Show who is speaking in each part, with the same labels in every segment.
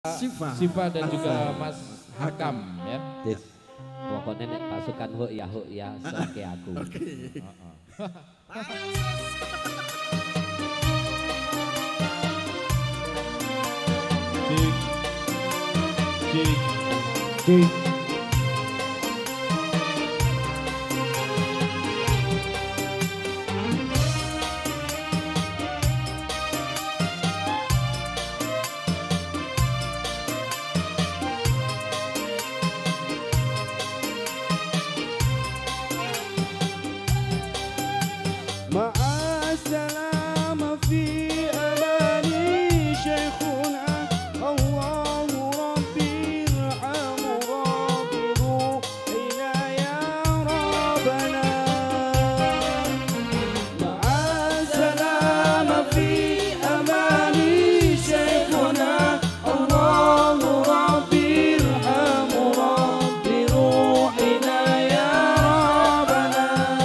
Speaker 1: Siva dan juga Mas Hakam ya.
Speaker 2: Yes. Pokoknya nek pasukan huk ya soke aku.
Speaker 3: Oke.
Speaker 1: Cik.
Speaker 4: السلام في أماني شيخنا الله ربي ارحم ربي روحنا يا ربنا مع السلام في أماني شيخنا الله ربي ارحم ربي روحنا يا ربنا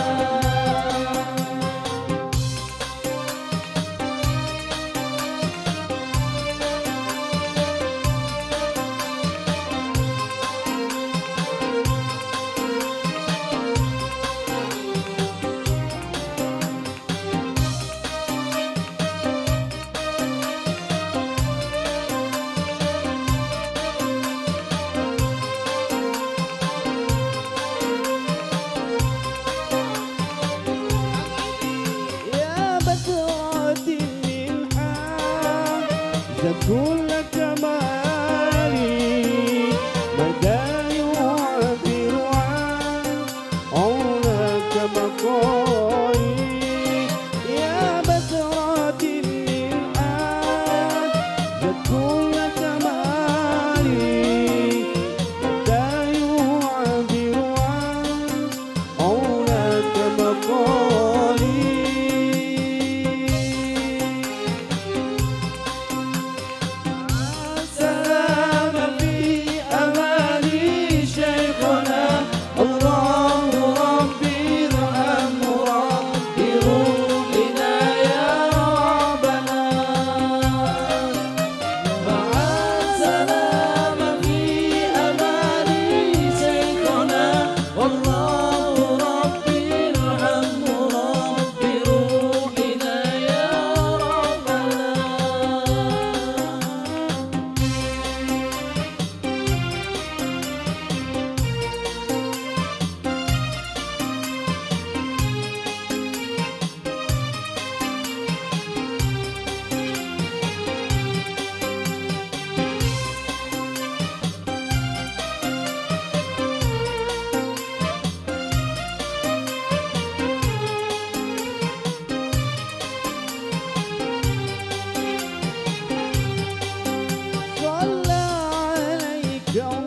Speaker 4: كل كمالي مدى يعبر عن عونك مقالي يا بسرة الآن كل كمالي مدى يعبر عن عونك مقالي Don't